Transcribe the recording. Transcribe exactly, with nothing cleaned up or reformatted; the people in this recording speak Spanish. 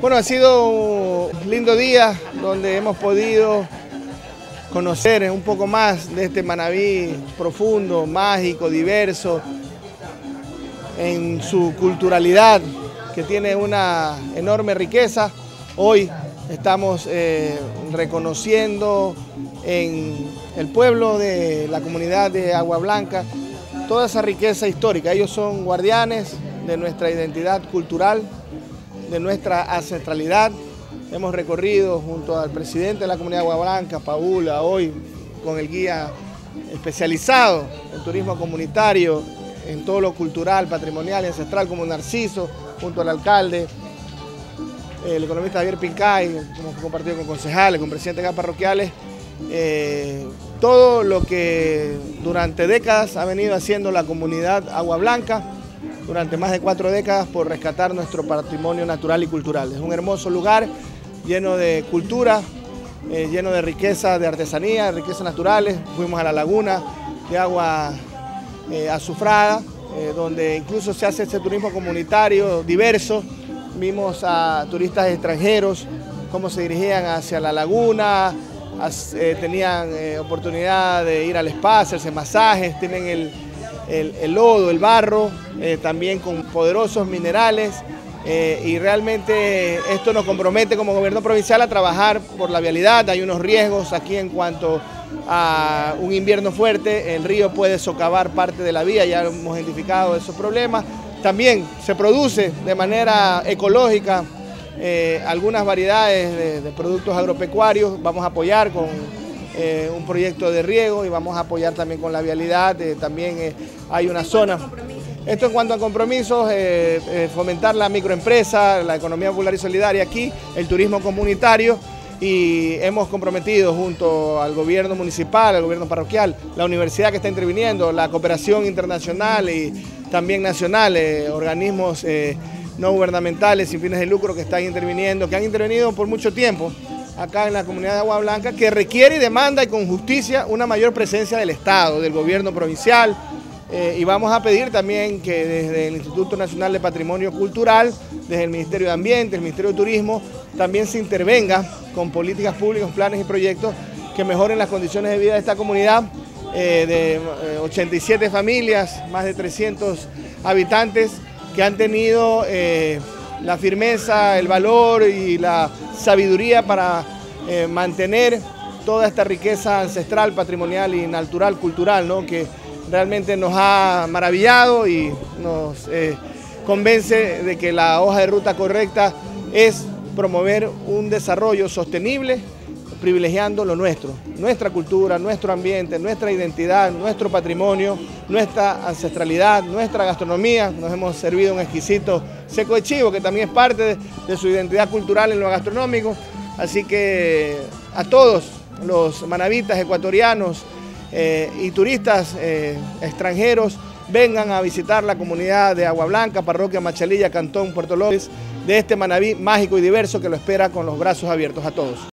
Bueno, ha sido un lindo día donde hemos podido conocer un poco más de este Manabí profundo, mágico, diverso, en su culturalidad, que tiene una enorme riqueza. Hoy estamos eh, reconociendo en el pueblo de la comunidad de Agua Blanca toda esa riqueza histórica. Ellos son guardianes de nuestra identidad cultural, de nuestra ancestralidad. Hemos recorrido junto al presidente de la comunidad de Agua Blanca, Paula, hoy con el guía especializado en turismo comunitario, en todo lo cultural, patrimonial y ancestral, como Narciso, junto al alcalde, el economista Javier Pincay, hemos compartido con concejales, con presidentes parroquiales, eh, todo lo que durante décadas ha venido haciendo la comunidad Agua Blanca, durante más de cuatro décadas, por rescatar nuestro patrimonio natural y cultural. Es un hermoso lugar lleno de cultura, eh, lleno de riqueza, de artesanía, de riquezas naturales. Fuimos a la laguna de agua eh, azufrada, eh, donde incluso se hace este turismo comunitario diverso. Vimos a turistas extranjeros cómo se dirigían hacia la laguna, eh, tenían eh, oportunidad de ir al spa, hacerse masajes, tienen el, el, el lodo, el barro, eh, también con poderosos minerales, eh, y realmente esto nos compromete como gobierno provincial a trabajar por la vialidad. Hay unos riesgos aquí en cuanto a un invierno fuerte, el río puede socavar parte de la vía, ya hemos identificado esos problemas. También se produce de manera ecológica eh, algunas variedades de, de productos agropecuarios. Vamos a apoyar con eh, un proyecto de riego y vamos a apoyar también con la vialidad. Eh, también eh, hay una zona. Esto en cuanto a compromisos, eh, eh, fomentar la microempresa, la economía popular y solidaria aquí, el turismo comunitario, y hemos comprometido junto al gobierno municipal, al gobierno parroquial, la universidad que está interviniendo, la cooperación internacional y también nacional, eh, organismos eh, no gubernamentales sin fines de lucro que están interviniendo, que han intervenido por mucho tiempo acá en la comunidad de Agua Blanca, que requiere y demanda y con justicia una mayor presencia del Estado, del gobierno provincial, eh, y vamos a pedir también que desde el Instituto Nacional de Patrimonio Cultural, desde el Ministerio de Ambiente, el Ministerio de Turismo, también se intervenga con políticas públicas, planes y proyectos que mejoren las condiciones de vida de esta comunidad, eh, de eh, ochenta y siete familias, más de trescientos habitantes que han tenido eh, la firmeza, el valor y la sabiduría para eh, mantener toda esta riqueza ancestral, patrimonial y natural, cultural, ¿no? Que realmente nos ha maravillado y nos eh, convence de que la hoja de ruta correcta es promover un desarrollo sostenible, privilegiando lo nuestro, nuestra cultura, nuestro ambiente, nuestra identidad, nuestro patrimonio, nuestra ancestralidad, nuestra gastronomía. Nos hemos servido un exquisito seco de chivo, que también es parte de, de su identidad cultural en lo gastronómico. Así que a todos los manabitas ecuatorianos eh, y turistas eh, extranjeros, vengan a visitar la comunidad de Agua Blanca, parroquia Machalilla, Cantón Puerto López, de este Manabí mágico y diverso que lo espera con los brazos abiertos a todos.